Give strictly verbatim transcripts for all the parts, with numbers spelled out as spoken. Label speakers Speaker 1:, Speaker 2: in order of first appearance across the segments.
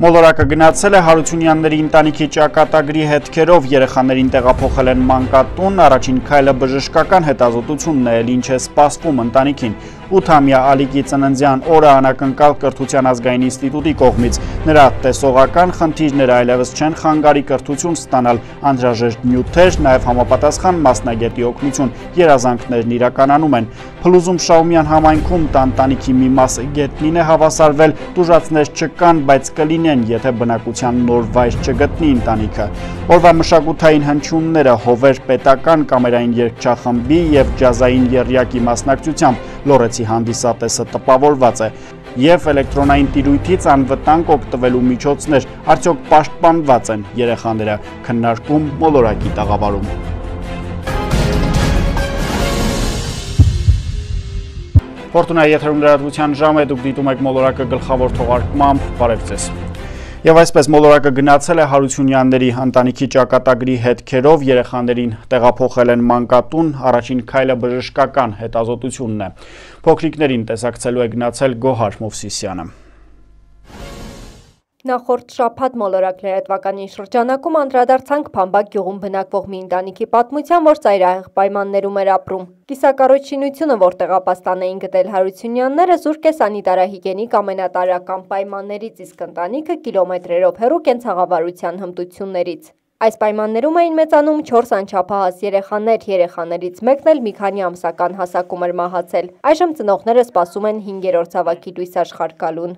Speaker 1: Մոլորակը գնացել է Հարությունյանների ընտանիքի ճակատագրի հետքերով, երեխաներին տեղափոխել են մանկատուն, առաջին քայլը բժշկական հետազոտությունն է, ինչ է սպասվում ընտանիքին։ ութամյա Ալիկի ծննդյան օրը անակնկալ կրթության ազգային ինստիտուտի կողմից նրա տեսողական խնդիրները այլևս չեն խանգարի կրթություն ստանալ, անհրաժեշտ նյութեր, նաև համապատասխան մասնագետի օգնություն, երազանքներն իրականանում են։ Փլուզում Շահումյան համայնքում տանտանիքի մի մասը գետնին է հավասարվել, տուժածներ չկան, բայց կլինեն, եթե բնակության նոր վայր չգտնի ընտանիքը։ Օրվա մշակութային հնչյունները հովեր պետական կամերային երգչախմբի և ջազային եռյակի մասնակցությամբ լոռեցի հանդիսատեսը տպավորված է և էլեկտրոնային տիրույթից անվտանգ օգտվելու միջոցներ արդյոք պաշտպանված են երեխաները, քննարկում մոլորակի տաղավարում։ Ֆորտունայի եթերում լրատվության ժամ է, դուք դիտում եք մոլորակը գլխավոր թողարկմամբ, բարև ձեզ։ Եվ այսպես մոլորակը գնացել է Հարությունյանների ընտանիքի ճակատագրի հետքերով, երեխաներին տեղափոխել են մանկատուն, առաջին քայլը բժշկական հետազոտությունն է։ Փոքրիկներին տեսակցելու է գնացել Գոհար Մովսիսյանը։
Speaker 2: Նախորդ շաբաթ մոլորակ լրատվականին շրջանակում անդրադարձանք Փամբակ գյուղում բնակվող մի ընտանիքի պատմության, որ ծայրահեղ պայմաններում էր ապրում։ Կիսակառույց շինությունը, որտեղ ապաստան էին գտել Հարությունյանները, զուրկ է սանիտարահիգենիկ ամենատարրական պայմաններից, իսկ ընտանիքը կիլոմետրերով հեռու կենցաղավարության հմտություններից։ Այս պայմաններում էին մեծանում չորս անչափահաս երեխաներ, երեխաներից մեկն էլ մի քանի ամսական հասակում էր մահացել։ Այժմ ծնողները սպասում են հինգերորդ զավակի լույս աշխարհ գալուն։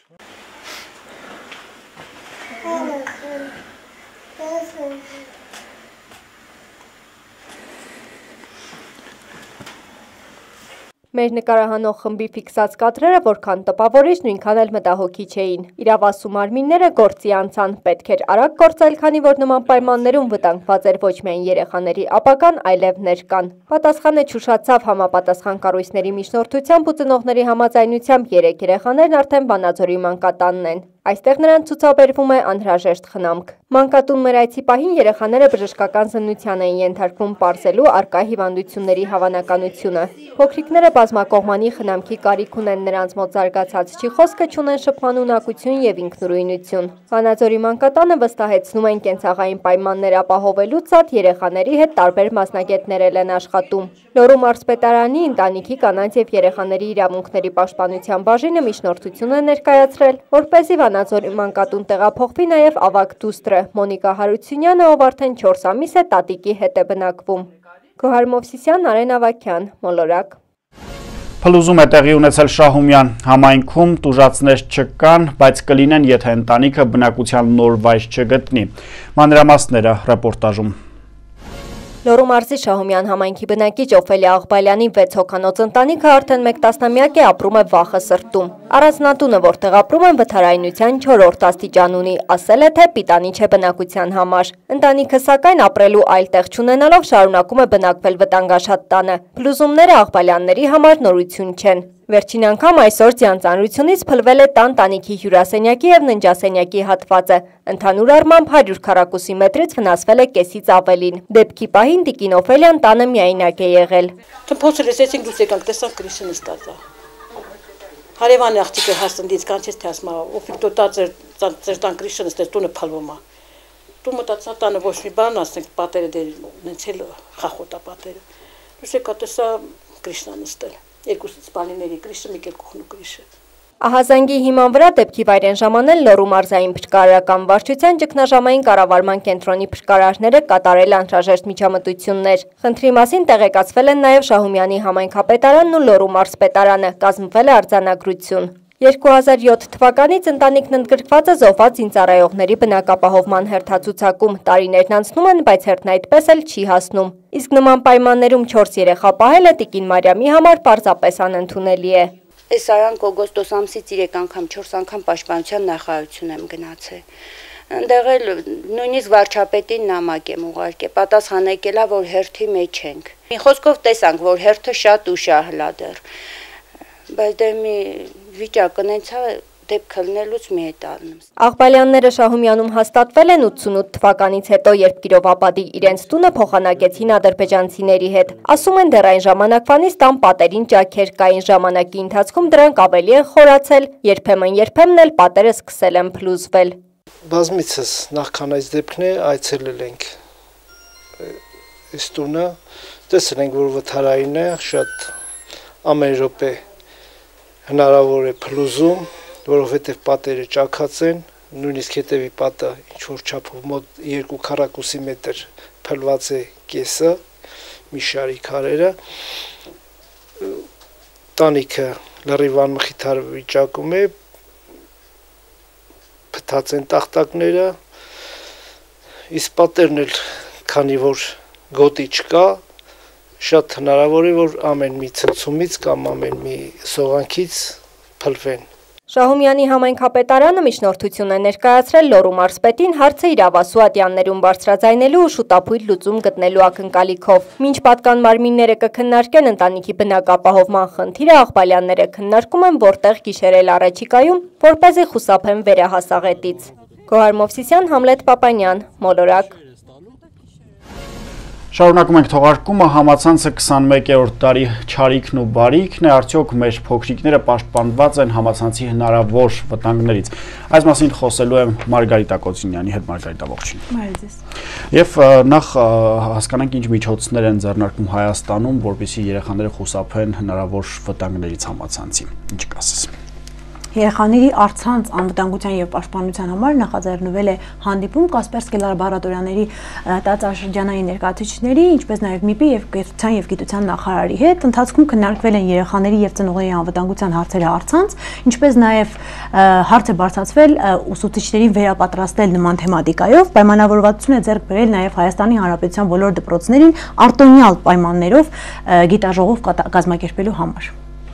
Speaker 2: Մեր նկարահանող խմբի ֆիքսած կադրերը որքան տպավորիչ, նույնքան էլ մտահոգիչ էին։ Իրավասու մարմինները գործի անցան, պետք էր արագ գործել, քանի որ նման պայմաններում վտանգված էր ոչ միայն երեխաների ապագան, այլև ներկան։ Պատասխանը չուշացավ, համապատասխան կառույցների միջնորդությամբ ու ծնողների համաձայնությամբ երեք երեխաներն արդեն Վանաձորի մանկատանն են։ Այստեղ նրանց ցուցաբերվում է անհրաժեշտ խնամք։ Մանկատուն մեր այցի պահին երեխաները բժշկական զննության էին ենթարկվում, պարզելու առկա հիվանդությունների հավանականությունը։ Փոքրիկները բազմակողմանի խնամքի կարիք ունեն, նրանց մոտ զարգացած չի խոսքը, չունեն շփման ունակություն և ինքնուրույնություն։ Վանաձորի մանկատանը վստահեցնում են կենցաղային պայմաններ ապահովելուց զատ երեխաների հետ տարբեր մասնագետներ են աշխատում։ Լոռու մարզպետարանի ընտանիքի կանանց և երեխաների իրավունքների պաշտպանության բաժինը միջնորդություն է ներկայացրել, որպեսզի Վանաձորի մանկատուն տեղափոխվի նաև ավագ դուստրը Մոնիկա Հարությունյանը, ով արդեն չորս ամիս է տատիկի հետ է բնակվում։ Գոհար Մովսիսյան, Արեն Ավագյան, մոլորակ։
Speaker 1: Փլուզում է տեղի ունեցել Շահումյան համայնքում, տուժածներ չկան, բայց կլինեն, եթե ընտանիքը բնակության նոր վայր չգտնի։ Մանրամասները ռեպորտաժում։
Speaker 2: Լոռու մարզի Շահումյան համայնքի բնակիչ Օֆելիա Աղբալյանի վեց հոգանոց ընտանիքը արդեն մեկ տասնամյակ է ապրում է վախը սրտում։ Առանձնատունը, որտեղ ապրում են, վթարայնության չորրորդ աստիճան ունի, ասել է, թե պիտանի չէ բնակության համար։ Ընտանիքը սակայն ապրելու այլ տեղ չունենալով շարունակում է բնակվել վտանգաշատ տանը։ Փլուզումները Աղբալյանների համար նորություն չեն։ Վերջին անգամ այսօր ձյան ծանրությունից փլվել է տան տանիքի հյուրասենյակի և ննջասենյակի հատվածը։ Ընդհանուր առմամբ հարյուր քառակուսի մետրից վնասվել է կեսից ավելին։ Դեպքի պահին տիկին Օֆելիան տանը միայնակ է եղել։
Speaker 3: Փոքր լսեցինք դուրս եկանք, տեսանք Կրիշնը ստացա։ Հարևանի աղջիկը հաստնից կանչեց, թե ասма օֆիկտո տա ձեր տան Կրիշնը ստեց, տունը փլվում է։ Դու մտածա տանը ոչ մի բան, ասենք պատերը դեր նեցել խախոտա պատերը։ Դուրս եկա տեսա Կրիշնան ստել։ Երկուսից սպալիների Կրիշը, մի կերկուխն ու Կրիշը։
Speaker 2: Ահազանգի հիման վրա դեպքի վայր են ժամանել Լոռու մարզային փրկարարական վարչության ճգնաժամային կառավարման կենտրոնի փրկարարները կատարել անհրաժեշտ միջամտություններ։ Խնդրի մասին տեղեկացվել են նաև Շահումյանի համայնքապետարանն ու Լոռու մարզպետարանը, կազմվել է արձանագրություն։ երկու հազար յոթ թվականից ընտանիքն ընդգրկված է զոհված զինծառայողների բնակապահովման հերթացուցակում։ Տարիներն անցնում են, բայց հերթն այդպես էլ չի հասնում։ Իսկ նման պայմաններում չորս երեխա պահելը տիկին Մարիամի համար պարզապես անընդունելի է։
Speaker 4: Այս արանք օգոստոս ամսից երեք անգամ, չորս անգամ պաշտպանության նախարարություն եմ գնացել։ Այնտեղ էլ նույնիսկ վարչապետին նամակ եմ ուղարկել, պատասխան եկել է, որ հերթի մեջ ենք։ Մի խոսքով տեսանք, որ հերթը շատ ուշ է հլա դեռ։ Բայց դե մի վիճակ ունեցա, դեպք լնելուց մի հետ առնում։
Speaker 2: Աղբալյանները Շահումյանում հաստատվել են ութսունութ թվականից հետո, երբ Կիրովապադի իրենց տունը փոխանակեցին ադրբեջանցիների հետ։ Ասում են դեռ այն ժամանակվանից տան պատերին ճաքեր կային, ժամանակի ընթացքում դրանք ավելի են խորացել, երբեմն-երբեմն էլ պատերը սկսել են փլուզվել։
Speaker 5: Բազմիցս նախքան այս դեպքն է այցելել ենք այս տունը, տեսել ենք, որ վթարային է, շատ ամեն րոպե հնարավոր է փլուզում, որովհետև պատերը ճաքած են, նույնիսկ հետևի պատը ինչ-որ չափով մոտ երկու քառակուսի մետր փլված է կեսը, մի շարի քարերը, տանիքը լրիվ անմխիթար վիճակում է, փտած են տախտակները, իսկ պատերն էլ քանի որ գոտի չկա, շատ հնարավոր է, որ ամեն մի ցնցումից կամ ամեն մի սողանքից փլվեն։
Speaker 2: Շահումյանի համայնքապետարանը միջնորդություն է ներկայացրել Լոռու մարզպետին հարցը իրավասու ատյաններում բարձրաձայնելու ու շուտափույթ լուծում գտնելու ակնկալիքով։ Մինչ պատկան մարմինները կքննարկեն ընտանիքի բնակապահովման խնդիրը, աղբալյանները քննարկում են որտեղ գիշերել առաջիկայում, որպեսզի խուսափեն վերահասաղետից։ Գոհար Մովսիսյան, Համլետ Պապանյան, Մոլորակ։
Speaker 1: Շարունակում ենք թողարկումը, համացանցը քսանմեկերորդ տարի չարիքն ու բարիքն է, արդյոք մեր փոքրիկները պաշտպանված են համացանցի հնարավոր վտանգներից։ Այս մասին խոսելու եմ Մարգարիտա Կոծինյանի հետ։ Մարգարիտա, ողջույն։ Եվ նախ հասկանանք ինչ միջոցներ են ձեռնարկում Հայաստանում, որպեսզի երեխաները խուսափեն հնարավոր վտանգներից համացանցի։ Ինչ կասես։
Speaker 6: Երեխաների առցանց անվտանգության և պաշտպանության համար նախաձեռնվել է հանդիպում Կասպերսկի լաբորատորիաների տարածաշրջանային ներկայացուցիչների, ինչպես նաև ՄԻՊ-ի և Կրթության և Գիտության նախարարի հետ։ Ընթացքում քննարկվել են երեխաների և ծնողների անվտանգության հարցերը առցանց, ինչպես նաև հարց է բարձրացվել ուսուցիչներին վերապատրաստել նման թեմատիկայով, պայմանավորվածություն է ձեռք բերել նաև Հայաստանի Հանրապետության բոլոր դպրոցներին արտոնյալ պայմաններով գիտաժողով կազմակերպելու համար։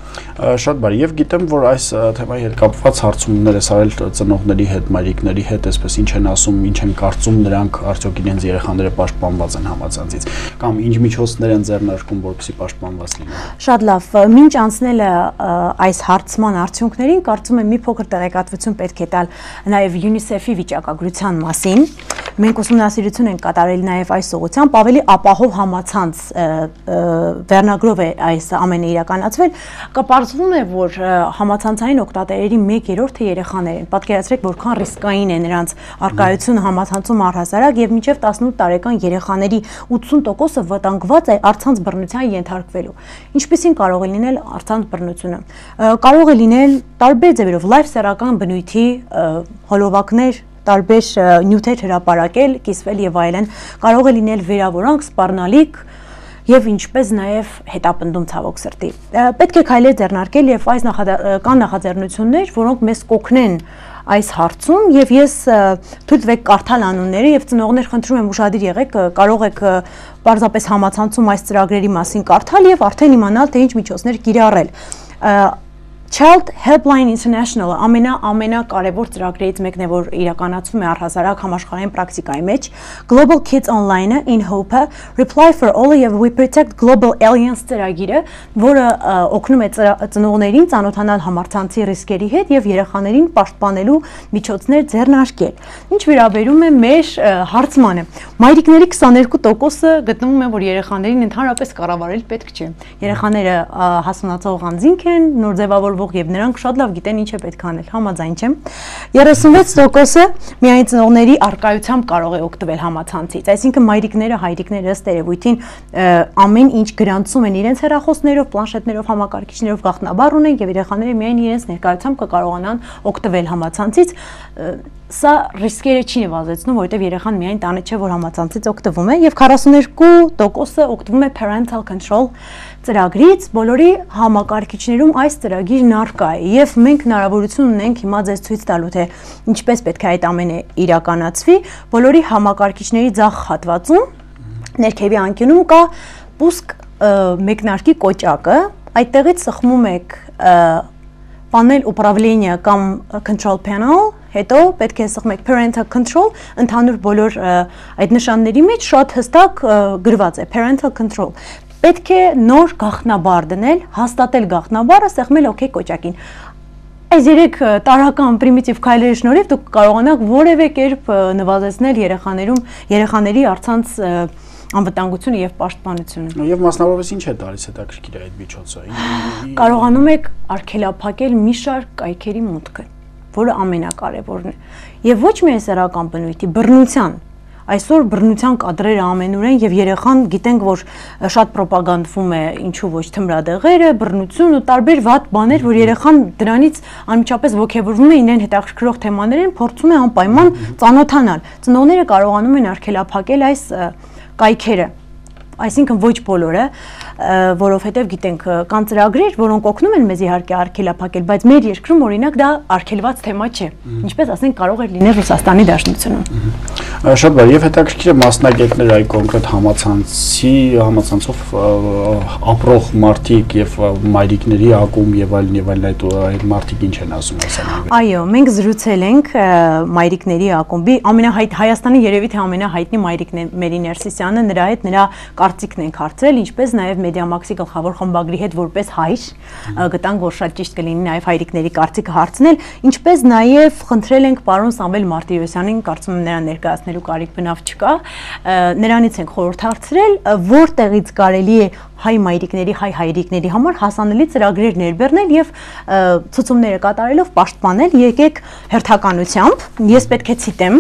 Speaker 1: Շատ բարի, եւ գիտեմ, որ այս թեմայի հետ կապված հարցումներ ես արել ծնողների հետ, մայրիկների հետ, այսպես ինչ են ասում, ինչ են կարծում նրանք, արդյոք իրենց երեխաները պաշտպանված են համացանցից, կամ ինչ միջոցներ են ձեռնարկում, որպեսզի պաշտպանված լինեն։
Speaker 6: Շատ լավ, մինչ անցնելը այս հարցման արդյունքներին, կարծում եմ մի փոքր տեղեկատվություն պետք է տալ նաև ՅՈՒՆԻՍԵՖ-ի վիճակագրության մասին։ Մենք ուսումնասիրություն ենք կատարել նաև այս ուղղությամբ, ավելի ապահով համացանց վերնագրով է այս ամենը իրականացվել։ Կպարզվում է, որ համացանցային օգտատերերի մեկ երրորդը երեխաներ են։ Պատկերացրեք, որքան ռիսկային է նրանց առկայությունը համացանցում առհասարակ, եւ մինչև տասնութ տարեկան երեխաների ութսուն տոկոսը վտանգված է առցանց բռնության ենթարկվելու։ Ինչպիսին կարող է լինել առցանց բռնությունը։ Կարող է լինել տարբեր ձևերով, լայվ սեռական բնույթի հոլովակներ, տարբեր նյութեր հրապարակել, կիսվել եւ այլն, կարող է լինել վերավորանք, սպառնալիք եւ ինչպես նաեւ հետապնդում ցավոք սրտի։ Պետք է քայլեր ձեռնարկել եւ այս կան նախաձեռնություններ, որոնք մեզ կօգնեն այս հարցում եւ ես թույլ տվեք կարդալ անունները եւ ծնողներ խնդրում եմ ուշադիր եղեք, կարող եք պարզապես համացանցում այս ծրագրերի մասին կարդալ եւ արդեն իմանալ թե ինչ միջոցներ կիրառել։ Child Helpline International-ը ամենա ամենակարևոր ծրագրերից մեկն է, որ իրականացվում է առհասարակ համաշխարհային պրակտիկայի մեջ, Global Kids Online-ը, In Hope-ը, Reply for All-ը եւ We Protect Global Aliens ծրագիրը, որը օգնում է ծնողներին ծանոթանալ համացանցի ռիսկերի հետ եւ երեխաներին պաշտպանելու միջոցներ ձեռնարկել։ Ինչ վերաբերում է մեր հարցմանը, մայրիկների քսաներկու տոկոսը գտնվում է, որ երեխաներին ընդհանրապես կառավարել պետք չէ։ Երեխաները հասունացող անձինք են, նոր ձևավորվող եւ նրանք շատ լավ գիտեն ինչ է պետք անել, համաձայն չեմ։ երեսունվեց տոկոսը միայն ծնողների առկայությամբ կարող է օգտվել համացանցից, այսինքն մայրիկները, հայրիկները ըստ երևույթին ամեն ինչ գրանցում են իրենց հեռախոսներով, պլանշետներով, համակարգիչներով, գաղտնաբար ունեն եւ երեխաները միայն իրենց ներկայությամբ կկարողանան օգտվել համացանցից։ Սա ռիսկերը չի նվազեցնում, որովհետև երեխան միայն տանը չէ, որ համացանցից օգտվում է եւ քառասուններկու տոկոսը օգտվում է parental control ծրագրից, բոլորի համակարգիչներում այս ծրագիրն առկա է եւ մենք հնարավորություն ունենք հիմա ձեզ ցույց տալու թե ինչպես պետք է այդ ամենը իրականացվի։ Բոլորի համակարգիչների ձախ հատվածում ներքևի անկյունում կա պուսկ մեկնարկի կոճակը, այդտեղից սխմում եք Panel управления կամ control panel, հետո պետք է սխմեք parental control, ընդհանուր բոլոր այդ նշանների մեջ շատ հստակ գրված է parental control։ Պետք է նոր գաղտնաբար դնել, հաստատել գաղտնաբարը, սեղմել OK կոճակին։ Այս երեք տարրական պրիմիտիվ քայլերի շնորհիվ դուք կարողանաք որևէ կերպ նվազեցնել երեխաներում երեխաների առցանց անվտանգությունը եւ պաշտպանությունը։
Speaker 1: Եվ մասնավորապես ինչ է տալիս հետաքրքիր է այդ միջոցը։
Speaker 6: Կարողանում եք արգելափակել մի շարք կայքերի մուտքը, որը ամենակարևորն է։ Եվ ոչ միայն սեռական բնույթի, բռնության Այսօր բռնության կադրերը ամենուր են եւ երեխան գիտենք, որ շատ ռոպագանդվում է ինչու ոչ թմրադեղերը, բռնություն ու տարբեր վատ բաներ, որ երեխան դրանից անմիջապես ոգևորվում է իրեն հետաքրքրող թեմաներին, փորձում է անպայման ծանոթանալ։ Ծնողները կարողանում են արգելափակել այս կայքերը, այսինքն ոչ բոլորը, որովհետև գիտենք կան ծրագրեր, որոնք օգնում են մեզ իհարկե արգելափակել, բայց մեր երկրում օրինակ դա արգելված թեմա չէ, ինչպես ասենք կարող էր լինել Ռուսաստանի Դաշնությունում։
Speaker 1: Շատ բարի, եւ հետաքրքիր է մասնագետներ այ կոնկրետ համացանցի, համացանցով ապրող մարդիկ եւ մայրիկների ակումբ եւ այլն եւ այլն այդ մարդիկ ինչ են ասում այսօր։
Speaker 6: Այո, մենք զրուցել ենք մայրիկների ակումբի ամենահայտ Հայաստանի երևի թե ամենահայտնի մայրիկն է Մերի Ներսիսյանը, նրա հետ նրա կարծիքն ենք հարցրել, ինչպես նաև Մեդիամաքսի գլխավոր խմբագրի հետ որպես հայր, գտանք, որ շատ ճիշտ կլինի նաև հայրիկների կարծիքը հարցնել, ինչպես նաև խնդրել ենք պարոն Սամվել Մարտիրոսյանին, կարծում եմ նրան ներկայացնելու կարիք բնավ չկա, նրանից ենք խորհուրդ հարցրել, որտեղից կարելի է հայ մայրիկների, հայ հայրիկների համար հասանելի ծրագրեր ներբեռնել եւ ցուցումները կատարելով պաշտպանել, եկեք հերթականությամբ, ես պետք է ցիտեմ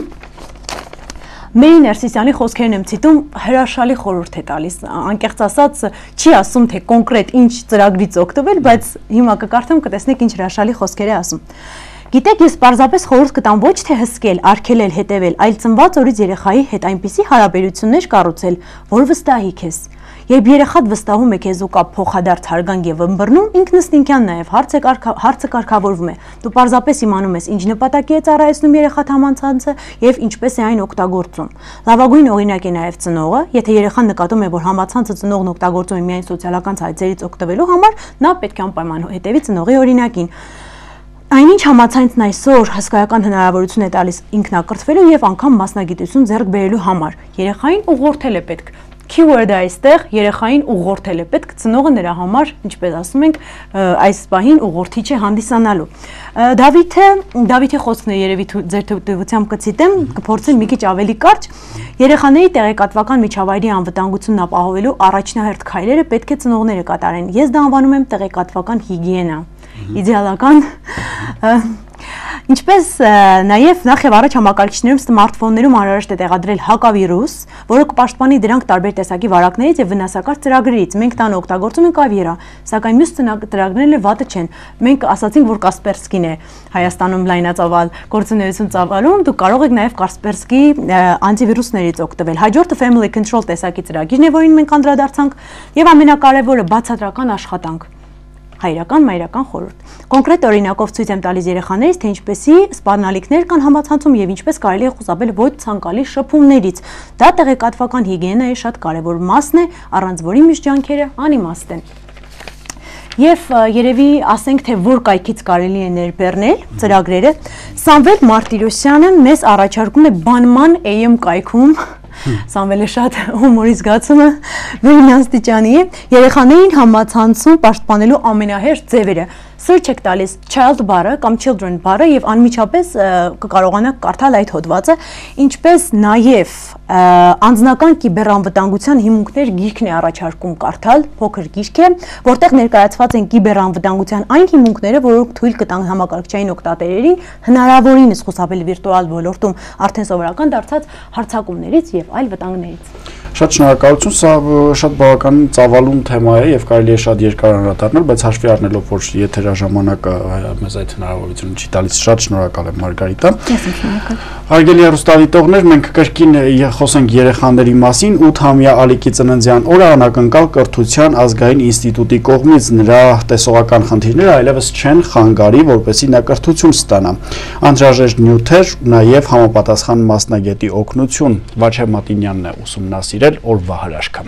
Speaker 6: Մերի Ներսիսյանի խոսքերն եմ ցիտում, հրաշալի խորհուրդ է տալիս, անկեղծ ասած չի ասում թե կոնկրետ ինչ ծրագրից օգտվել, բայց հիմա կկարդամ կտեսնեք ինչ հրաշալի խոսքեր է ասում։ Գիտեք, ես պարզապես խորհուրդ կտամ ոչ թե հսկել, արգելել, հետևել, այլ ծնված օրից երեխայի հետ այնպիսի հարաբերություններ կառուցել, որ վստահի քեզ։ Երբ երեխադ վստահում է քեզ ու կա փոխադարձ հարգանք եւ ըմբռնում, ինքնըստինքյան նաեւ հարցը հարցը կարգավորվում է։ Դու պարզապես իմանում ես ինչ նպատակի է ծառայեցնում երեխադ համացանցը եւ ինչպես է այն օգտագործում։ Լավագույն օրինակ է նաեւ ծնողը, եթե երեխան նկատում է, որ համացանցը ծնողն օգտագործում է միայն սոցիալական ցայցերից օգտվելու համար, նա պետք է անպայման հետևի ծնողի օրինակին։ Այնինչ համացանցն այսօր հսկայական հնարավորություն է տալիս ինքնակրթվելու եւ անգամ մասնագիտություն ձեռք բերելու համար։ Երեխային ուղղորդել է պետք։ Keyword-ը այստեղ երեխային ուղղորդել է պետք, ծնողը նրա համար, ինչպես ասում ենք, այս պահին ուղղորդիչ է հանդիսանալու։ Դավիթը, Դավիթի խոսքն է երևի ձեր թույլտվությամբ կցիտեմ, կփորձեմ մի քիչ ավելի կարճ։ Երեխաների տեղեկատվական միջավայրի անվտանգությունն ապահովելու առաջնահերթ քայլերը պետք է ծնողները կատարեն։ Ես դա անվանում եմ տեղեկատվական հիգիենա։ Իդեալական Ինչպես նաև նախ եւ առաջ համակարգիչներում սմարթֆոններում անհրաժեշտ է տեղադրել հակավիրուս, որը կպաշտպանի դրանք տարբեր տեսակի վարակներից եւ վնասակար ծրագրերից։ Մենք տանը օգտագործում ենք Avira, սակայն մյուս ծրագրերն վատը չեն։ Մենք ասացինք, որ Kaspersky-ն է Հայաստանում լայնածավալ գործունեություն ծավալում, դուք կարող եք նաև Kaspersky անտիվիրուսներից օգտվել։ Հաջորդը Family Control տեսակի ծրագիրն է, որին մենք անդրադարձանք, եւ ամենակարևորը բացատրական աշխատանք։ Հայրական, մայրական խորհուրդ։ Կոնկրետ օրինակով ցույց եմ տալիս երեխաներից, թե ինչպեսի սպառնալիքներ կան համացանցում եւ ինչպես կարելի է խուսափել ոչ ցանկալի շփումներից։ Դա տեղեկատվական հիգիենայի շատ կարևոր մասն է, առանց որի միշտ ջանքերը անիմաստ են։ Եվ երևի ասենք, թե որ կայքից կարելի է ներբեռնել ծրագրերը, Սամվել Մարտիրոսյանը մեզ առաջարկում է բանման A M կայքում Սամվելը շատ հումորի զգացումը վերին աստիճանի է երեխաներին համացանցում պաշտպանելու ամենահերթ ձևերը search եք տալիս child բառը կամ children բառը եւ անմիջապես կկարողանաք կարդալ այդ հոդվածը ինչպես նաեւ անձնական կիբերանվտանգության հիմունքներ գիրքն է առաջարկում կարդալ փոքր գիրք է որտեղ ներկայացված են կիբերանվտանգության այն հիմունքները որոնք թույլ կտան համակարգչային օգտատերերին հնարավորինս խուսափել վիրտուալ ոլորտում արդեն սովորական դարձած հարձակումներից եւ այլ վտանգներից
Speaker 1: Շատ շնորհակալություն, սա շատ բավականին ծավալուն թեմա է եւ կարելի է շատ երկար անդրադառնալ, բայց հաշվի առնելով, որ եթերաժամանակը մեզ այդ հնարավորությունը չի տալիս, շատ շնորհակալ եմ Մարգարիտա։
Speaker 6: Ես եմ շնորհակալ։
Speaker 1: Հարգելի հեռուստադիտողներ, մենք կրկին խոսենք երեխաների մասին, ութամյա Ալիկի ծննդյան օրը անակնկալ կրթության ազգային ինստիտուտի կողմից նրա տեսողական խնդիրները այլևս չեն խանգարի, որպեսզի նա կրթություն ստանա։ Անհրաժեշտ նյութեր, նաեւ համապատասխան մասնագետի օգնություն։ Վաչե Մատինյանն է ուսումնասիրել օրվա հրաշքը։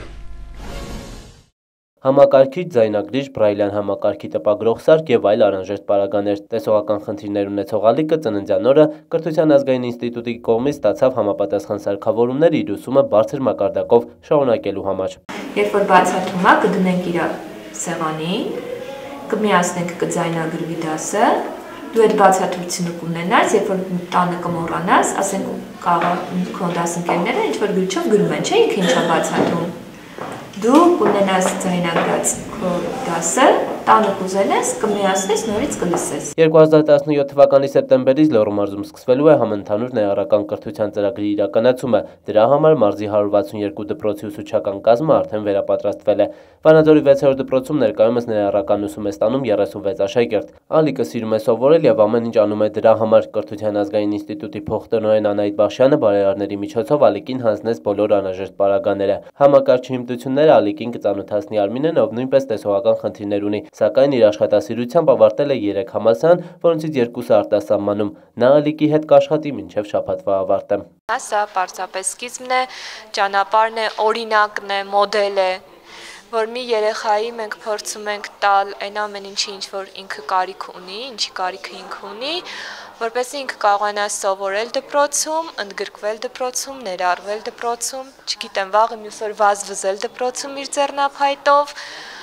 Speaker 7: Համակարգիչ, ձայնագրիչ, բրայլյան համակարգի տպագրող սարք եւ այլ առանձնաժերտ պարագաներ տեսողական խնդիրներ ունեցող Ալիկը ծննդյան օրը Կրթության ազգային ինստիտուտի կողմից ստացավ համապատասխան սարքավորումներ իր ուսումը բարձր մակարդակով շարունակելու համար։
Speaker 8: Երբ որ բացատրում է, կդնենք իր սեղանին, կմիացնենք կձայնագրվի դասը, դու այդ բացատրությունը կունենաս, երբ որ տանը կմոռանաս, ասենք կարող քո դասընկերները ինչ որ գրչով գրում են, չէ՞, ինքը ինչա բացատրում։ Դու կունենաս ձայնագրած քո դասը, տանը կուզենես, կմիացնես, նորից կլսես։
Speaker 7: երկու հազար տասնյոթ թվականի սեպտեմբերից Լոռու մարզում սկսվելու է համընդհանուր ներառական կրթության ծրագրի իրականացումը։ Դրա համար մարզի հարյուր վաթսունեքու դպրոցի ուսուցչական կազմը արդեն վերապատրաստվել է։ Վանաձորի վեցերորդ դպրոցում ներկայումս ներառական ուսում է ստանում երեսունվեց աշակերտ։ Ալիկը սիրում է սովորել եւ ամեն ինչ անում է դրա համար։ Կրթության ազգային ինստիտուտի փոխտնօրեն Անահիտ Բախշյանը բարերարների միջոցով Ալիկին հանձնեց բոլոր անհրաժեշտ պարագաները։ Համակարգչի հմտությունները Ալիկին կծանոթացնի Արմինեն, ով նույնպես տեսողական խնդիրներ ունի, սակայն իր աշխատասիրությամբ ավարտել է երեք համալսարան, որոնցից երկուսը արտասահմանում։ Նա Ալիկի հետ կաշխատի մինչև շաբաթվա ավարտը։
Speaker 9: Սա պարզապես սկիզբն է, ճանապարհն է, օրինակն է, մոդել է, որ մի երեխայի մենք փորձում ենք տալ այն ամեն ինչի, ինչ որ ինքը կարիք ունի, ինչի կարիքը ինքը ունի, որպեսզի ինքը կարողանա սովորել դպրոցում, ընդգրկվել դպրոցում, ներառվել դպրոցում, չգիտեմ, վաղը մյուս օր վազվզել դպրոցում իր ձեռնափայտով,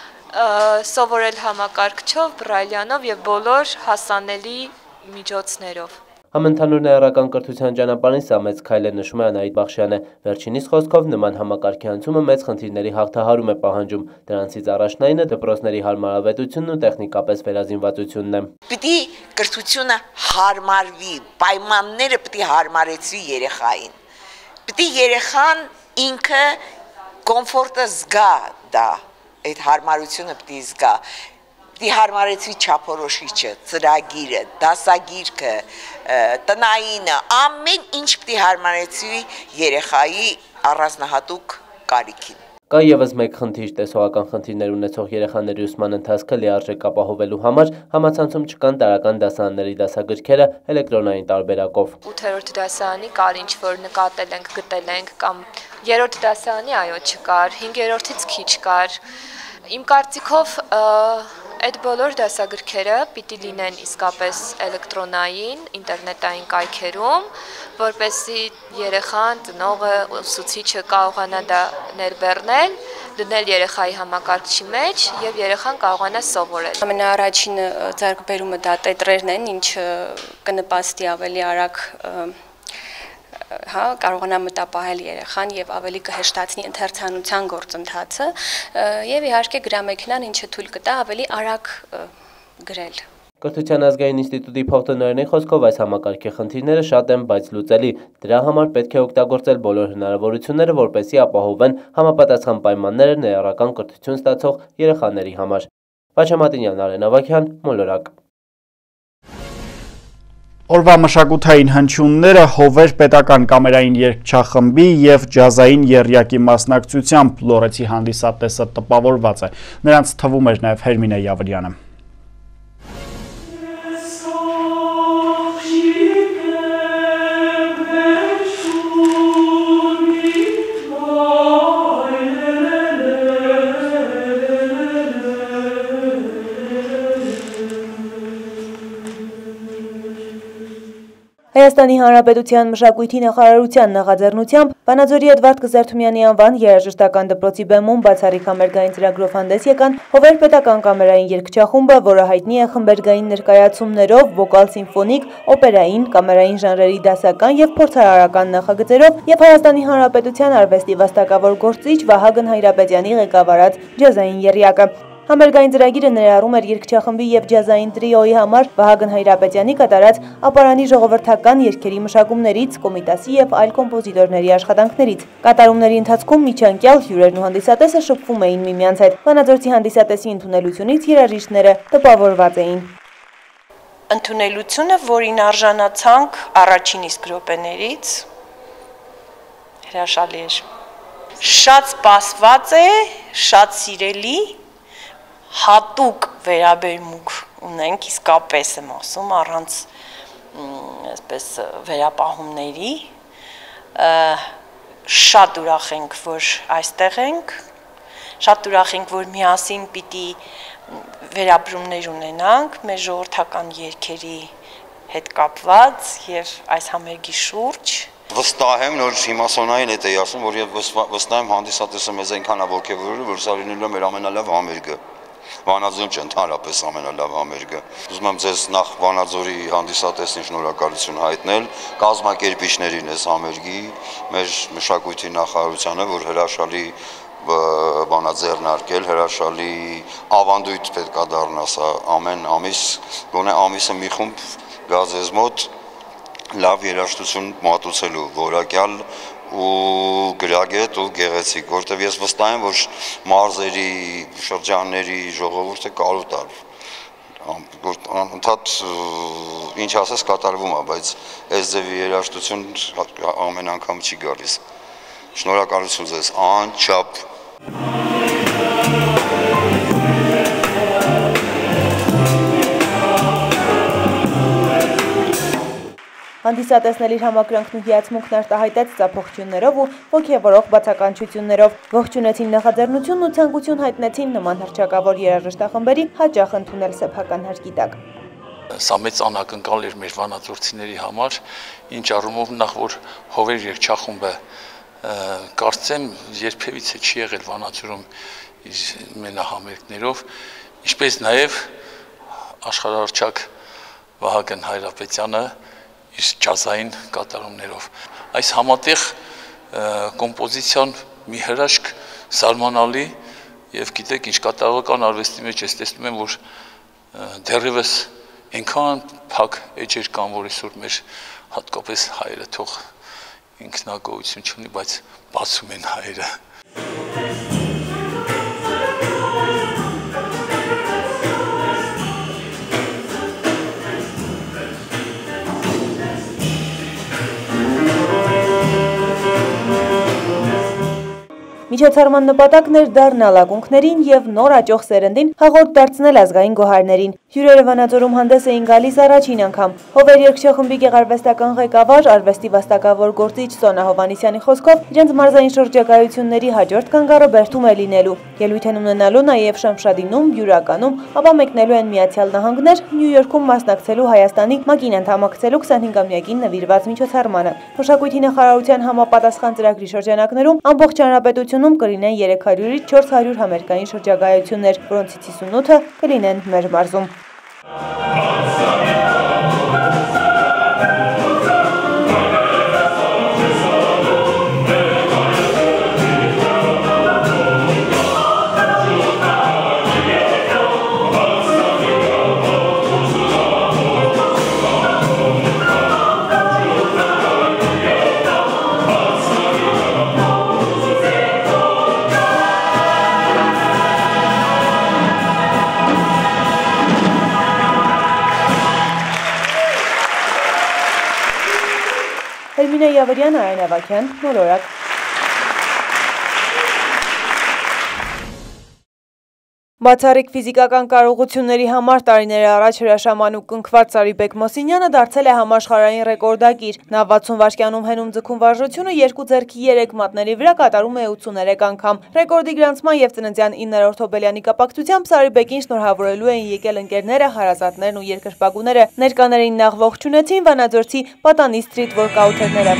Speaker 9: սովորել համակարգչով, բրայլյանով եւ բոլոր հասանելի միջոցներով։
Speaker 7: Համընդհանուր ներառական կրթության ճանապարհին սա մեծ քայլ է, նշում է Անահիտ Բախշյանը։ Վերջինիս խոսքով նման համակարգի անցումը մեծ խնդիրների հաղթահարում է պահանջում։ Դրանցից առաջնայինը դպրոցների հարմարավետությունն ու տեխնիկապես վերազինվածությունն է։
Speaker 10: Պիտի կրթությունը հարմարվի, պայմանները պիտի հարմարեցվի երեխային։ Պիտի երեխան ինքը կոմֆորտը զգա դա, այդ հարմարությունը պիտի զգա։ Պիտի հարմարեցվի չափորոշիչը, ծրագիրը, դասագիրքը, տնայինը, ամեն ինչ պիտի հարմարեցվի երեխայի առանձնահատուկ կարիքին։
Speaker 7: Կա ևս մեկ խնդիր՝ տեսողական խնդիրներ ունեցող երեխաների ուսման ընթացքը լիարժեք ապահովելու համար համացանցում չկան տարրական դասարանների դասագրքերը էլեկտրոնային տարբերակով։
Speaker 9: ութերորդ դասարանի կար ինչ որ նկատել ենք, գտել ենք, կամ երրորդ դասարանի այո չկար, հինգերորդից քիչ կար։ Իմ կարծիքով այդ բոլոր դասագրքերը պիտի լինեն իսկապես էլեկտրոնային, ինտերնետային կայքերում, որպեսզի երեխան, ծնողը, ուսուցիչը կարողանա դա ներբեռնել, դնել երեխայի համակարգչի մեջ եւ երեխան կարողանա սովորել։
Speaker 11: Ամենաառաջին ձեռքբերումը դա տետրերն են, ինչը կնպաստի ավելի արագ հա կարողանա մտապահել երեխան եւ ավելի կհեշտացնի ընթերցանության գործընթացը եւ իհարկե գրամեքենան ինչը թույլ կտա ավելի արագ գրել։
Speaker 7: Կրթության ազգային ինստիտուտի փոխտնօրենի խոսքով այս համակարգի խնդիրները շատ են, բայց լուծելի։ Դրա համար պետք է օգտագործել բոլոր հնարավորությունները, որպեսզի ապահովեն համապատասխան պայմանները ներառական կրթություն ստացող երեխաների համար։ Վաչե Մատինյան, Արեն Ավագյան, Մոլորակ։
Speaker 1: Օրվա մշակութային հնչյունները Հովեր պետական կամերային երգչախմբի և ջազային եռյակի մասնակցությամբ Լոռեցի հանդիսատեսը տպավորված է։ Նրանց թվում էր նաև Հերմինե Յավրյանը։
Speaker 2: Հայաստանի Հանրապետության մշակույթի նախարարության նախաձեռնությամբ Վանաձորի Էդվարդ Կզարթումյանի անվան երաժշտական դպրոցի բեմում բացառիկ համերգային ծրագրով հանդես եկան Հովեր պետական կամերային երգչախումբը, որը հայտնի է խմբերգային ներկայացումներով, վոկալ սիմֆոնիկ, օպերային, կամերային ժանրերի դասական և փորձարարական նախագծերով և Հայաստանի Հանրապետության արվեստի վաստակավոր գործիչ Վահագն Հայրապետյանի ղեկավարած ջազային եռյակը։ Համերգային ծրագիրը ներառում էր երգչախմբի և ջազային տրիոյի համար Վահագն Հայրապետյանի կատարած ապարանի ժողովրդական երգերի մշակումներից, Կոմիտասի և այլ կոմպոզիտորների աշխատանքներից։ Կատարումների ընթացքում միջանկյալ հյուրերն ու հանդիսատեսը շփվում էին միմյանց հետ։ Վանաձորցի հանդիսատեսի ընդունելությունից երաժիշտները տպավորված էին։
Speaker 12: Ընդունելությունը, որին արժանացանք առաջին իսկ րոպեներից, հրաշալի էր։ Շատ սպասված է, շատ սիրելի, հատուկ վերաբերմունք ունենք, իսկապես եմ ասում, առանց այսպես վերապահումների, շատ ուրախ ենք, որ այստեղ ենք, շատ ուրախ ենք, որ միասին պիտի վերապրումներ ունենանք մեր ժողովրդական երգերի հետ կապված եւ այս համերգի շուրջ։
Speaker 13: Վստահ եմ, որ հիմա Սոնային հետ էի ասում, որ եւ վստահ եմ հանդիսատեսը մեզ այնքան ողջևորել, որ սա լինելու է մեր ամենալավ համերգը։ Վանաձորում չընդհանրապես ամենալավ համերգը։ Ուզում եմ ձեզ նախ Վանաձորի հանդիսատեսին շնորհակալություն հայտնել, կազմակերպիչներին այս համերգի, մեր մշակույթի նախարարությանը, որ հրաշալի բանա ձեռնարկել, հրաշալի ավանդույթ պետք է դառնա սա ամեն ամիս, գոնե ամիսը մի խումբ գա ձեզ մոտ լավ երաժշտություն մատուցելու, որակյալ ու գրագետ ու գեղեցիկ, որտեղ ես վստահ եմ, որ մարզերի, շրջանների ժողովուրդը կարոտ է, ընդհանուր ինչ ասես կատարվում է, բայց այս ձևի երաժշտություն ամեն անգամ չի գալիս։ Շնորհակալություն ձեզ, անչափ։
Speaker 2: Հանդիսատեսն իր համակրանքն ու հիացմունքն արտահայտեց ծափողջյուններով ու ոգևորող բացականչություններով, ողջունեցին նախաձեռնությունն ու ցանկություն հայտնեցին նման հռչակավոր երաժշտախմբերի հաճախ ընդունել սեփական հարկի տակ։
Speaker 14: Սա մեծ անակնկալ էր մեր վանաձորցիների համար, ինչ առումով նախ որ Հովեր երգչախումբը կարծեմ երբևիցե չի եղել Վանաձորում իր մենահամերգներով, ինչպես նաև աշխարհահռչակ Վահագն Հայրապետյանը իր ջազային կատարումներով։ Այս համատեղ կոմպոզիցիան մի հրաշք զարմանալի եւ գիտեք ինչ կատարողական արվեստի մեջ ես տեսնում եմ, որ դեռևս այնքան փակ էջեր կան, որ այսօր մեր հատկապես հայերը թող ինքնագոհություն չունի, բայց բացում են հայերը։
Speaker 2: Միջոցառման նպատակն էր դառնալ ակունքներին եւ նոր աճող սերնդին հաղորդ դարձնել ազգային գոհարներին։ Հյուրերը Վանաձորում հանդես էին գալիս առաջին անգամ։ Հովեր երգչախմբի գեղարվեստական ղեկավար, արվեստի վաստակավոր գործիչ Սոնա Հովհաննիսյանի խոսքով, իրենց մարզային շրջագայությունների հաջորդ կանգառը Բերդում է լինելու։ Ելույթ են ունենալու նաեւ Շամշադինում, Բյուրականում, ապա մեկնելու են Միացյալ Նահանգներ, Նյու Յորքում մասնակցելու Հայաստանի ՄԱԿ-ին անդամակցելու քսանհինգամյակին նվիրված միջոցառմանը։ Մշակույթի նախարարության համապատասխան ծրագրի շրջանակներում ամբողջ հանրապետությունում կլինեն երեք հարյուրից չորս հարյուր համերգային շրջագայություններ, որոնցից հիսունութը կլինեն մեր մարզում։ Հելմինե Յավրյան, Արեն Ավագյան, Մոլորակ։ Բացառիկ ֆիզիկական կարողությունների համար տարիներ առաջ հրաշամանուկ կնքված Սարիբեկ Մոսինյանը դարձել է համաշխարհային ռեկորդագիր։ Նա վաթսուն վայրկյանում հենում ձգում վարժությունը երկու ձեռքի երեք մատների վրա կատարում է ութսուներեք անգամ։ Ռեկորդի գրանցման եւ ծննդյան իններորդ հոբելյանի կապակցությամբ Սարիբեկին շնորհավորելու էին եկել ընկերները, հարազատներն ու երկրպագուները։ Ներկաներին նախ ողջունեցին վանաձորցի Պատանի սթրիթ վորքաութերները։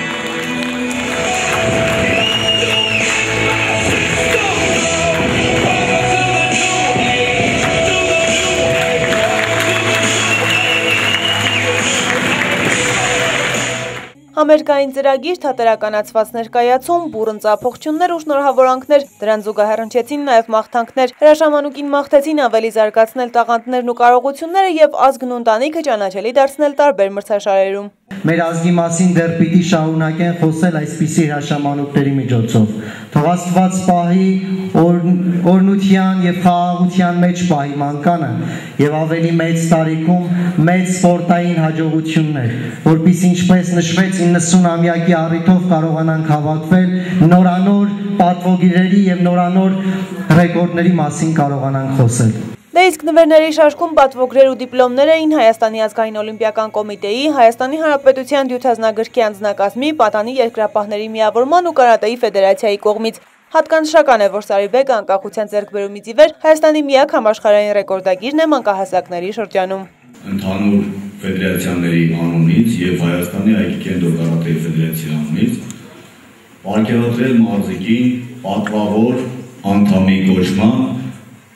Speaker 2: Համերգային ծրագիր, թատերականացված ներկայացում, բուռն ծափողջյուններ ու շնորհավորանքներ, դրան զուգահեռ հնչեցին նաև մաղթանքներ։ Հրաշամանուկին մաղթեցին ավելի զարգացնել տաղանդներն ու կարողությունները եւ ազգն ու ընտանիքը ճանաչելի դարձնել տարբեր մրցաշարերում։
Speaker 15: Մեր ազգի մասին դեռ պիտի շարունակեն խոսել այսպիսի հրաշամանուկների միջոցով։ Թող Աստված պահի օրնության եւ խաղաղության մեջ պահի մանկանը եւ ավելի մեծ տարիքում մեծ սպորտային հաջողություններ, որպեսզի ինչպես նշվեց իննսունամյակի առիթով կարողանանք հավաքվել նորանոր պատվոգիրերի եւ նորանոր ռեկորդների մասին կարողանանք խոսել։
Speaker 2: Դե իսկ նվերների շարքում պատվոգրեր ու դիպլոմներ էին Հայաստանի ազգային օլիմպիական կոմիտեի, Հայաստանի Հանրապետության դյութազնագրքի անձնակազմի, Պատանի երկրապահների միավորման ու կարատեի ֆեդերացիայի կողմից։ Հատկանշական է, որ Սարիբեկը անկախության ձեռքբերումից ի վեր Հայաստանի միակ համաշխարհային ռեկորդագիրն է մանկահասակների շրջանում։
Speaker 16: Ընդհանուր ֆեդերացիաների անունից եւ Հայաստանի այգիքենդո կարատեի ֆեդերացիայի անունից արգելադրել մարզիկին պատվավոր անդամի կոչման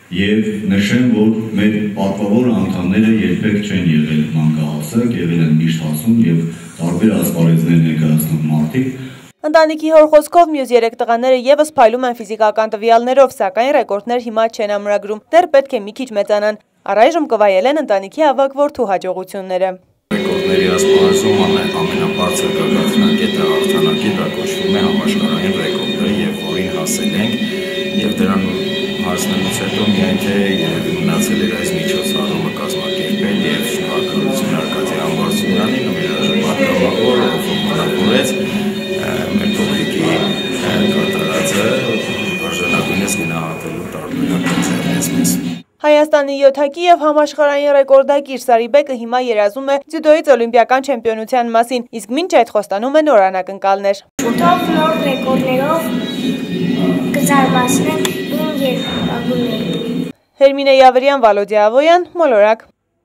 Speaker 16: Եվ նշեմ, որ մեր պատվավոր անդամները երբեք չեն եղել մանկահասակ, եղել են միշտ հասուն եւ տարբեր ասպարեզներ ներկայացնում մարդիկ։
Speaker 17: Ընտանիքի հոր խոսքով մյուս երեք տղաները եւս փայլում են ֆիզիկական տվյալներով, սակայն ռեկորդներ հիմա չեն ամրագրում, դեռ պետք է մի քիչ մեծանան։ Առայժմ կվայելեն ընտանիքի ավագ որդու հաջողությունները։
Speaker 18: Ռեկորդների ասպարեզում ամենաբարձր գագաթնակետը հաղթանակի դա կոչվում է համաշխարհային ռեկորդը եւ որին հասել ենք եւ դրան հասնելուց հետո միայն թե երևի մնացել էր այս միջոցառումը կազմակերպել եւ շնորհակալություն Արկադի Համբարձումյանին ու իր պատգամավոր ֆոտոգրաֆորից մեր փոքրիկի կատարածը արժանապատվից գնահատելու տարբերակ ծրագրեց մեզ։
Speaker 17: Հայաստանի յոթակի եւ համաշխարհային ռեկորդակիր Սարիբեկը հիմա երազում է ձյուդոյից օլիմպիական չեմպիոնության մասին, իսկ մինչ այդ խոստանում է նոր անակնկալներ։
Speaker 19: Շուտով նոր ռեկորդներով կզարմացնեմ իմ երկրագուլներին։
Speaker 17: Հերմինե Յավրյան, Վալոդիա Ավոյան, Մոլորակ։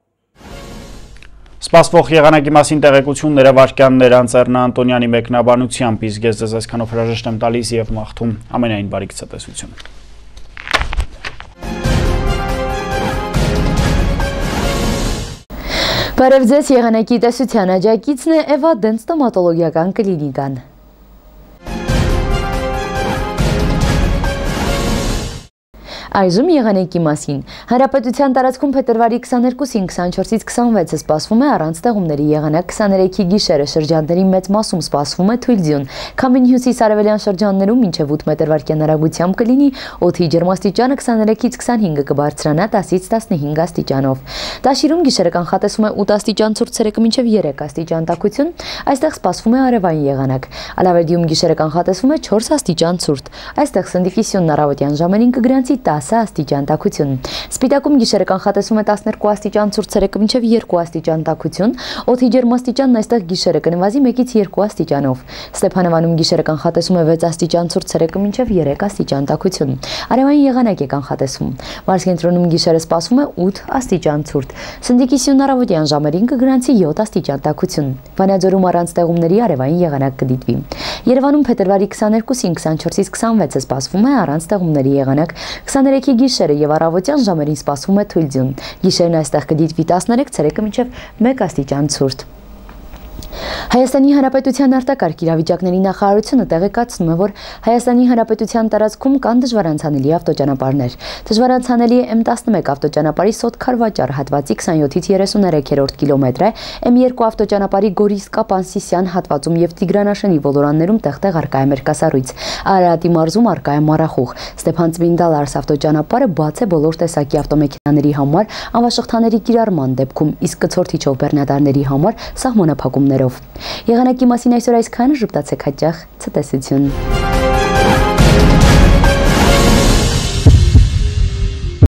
Speaker 1: Սպասվող եղանակի մասին տեղեկությունները վայրկյաններ անց Էռնա Անտոնյանի մեկնաբանությամբ, իսկ ես ձեզ այսքանով հրաժեշտ եմ տալիս եւ մաղթում ամենայն բարիք ցտեսություն։
Speaker 20: Բարև ձեզ, եղանակի տեսության աջակիցն է Էվադեն ստոմատոլոգիական կլինիկան։ Այժմ եղանակի մասին։ Հանրապետության տարածքում փետրվարի քսաներկուսին քսանչորսից քսանվեցը սպասվում է առանց տեղումների եղանակ, քսաներեքի գիշերը շրջանների մեծ մասում սպասվում է թույլ ձյուն։ Քամին հյուսիս-արևելյան շրջաններում մինչև ութ մետր վարկյան արագությամբ կլինի, օդի ջերմաստիճանը քսաներեքից քսանհինգ կբարձրանա տասից տասնհինգ աստիճանով։ Տաշիրում գիշերը կանխատեսվում է ութ աստիճան ցուրտ, ցերեկը մինչև երեք աստիճան տաքություն, այստեղ սպասվում է արևային եղանակ։ Ալավերդիում գիշերը կանխատեսվում է չորս աստիճան ցուրտ։ Այստեղ սնդիկիսյունն առավոտյան ժամերին կգրանցի տասը աստիճան տաքություն։ Սպիտակում գիշերը կանխատեսվում է տասներկու աստիճան ցուրտ, ցերեկը մինչև երկու աստիճան տաքություն, օդի ջերմաստիճանն այստեղ գիշերը կնվազի մեկից երկու աստիճանով։ Ստեփանավանում գիշերը կանխատեսվում է վեց աստիճան ցուրտ, ցերեկը մինչև երեք աստիճան տաքություն։ Արևային եղանակ է կանխատեսվում։ Մարզկենտրոնում գիշերը սպասվում է ութ աստիճան ցուրտ։ Սնդիկիսյունն առավոտյան ժամերին կգրանցի յոթ աստիճան տաքություն։ Վանաձորում առանց տեղումների արևային եղանակ կդիտվի։ Երևանում փետրվարի քսաներկուսին քսանչորսից քսանվեցը սպասվում է առանց տեղումների եղանակ, քսաներեքի գիշերը եւ առավոտյան ժամերին սպասվում է թույլ ձյուն։ Գիշերն այստեղ կդիտվի տասներեք, ցերեկը մինչև մեկ աստիճան ցուրտ։ Հայաստանի Հանրապետության արտակարգ իրավիճակների նախարարությունը տեղեկացնում է, որ Հայաստանի Հանրապետության տարածքում կան դժվարանցանելի ավտոճանապարհներ։ Դժվարանցանելի է էմ տասնմեկ ավտոճանապարհի Սոտ-Խարվաճար հատվածի քսանյոթից երեսուներեքերորդ կիլոմետրը, էմ երկու ավտոճանապարհի Գորիս-Կապան-Սիսյան հատվածում եւ Տիգրանաշենի ոլորաններում տեղ-տեղ արկա է մերկասառույց։ Արարատի մարզում արկա է մառախուղ։ Ստեփան-Ծվինդալ-Արս ավտոճանապարհը բաց է բոլոր տեսակի ավտոմեքենաների համար անվաշղթաների կիրառման դեպքում, իսկ կցորդիչով բեռնատարների համար սահմանափակումներով։ Եղանակի մասին այսօր այսքանը, ժպտացեք հաճախ, ցտեսություն։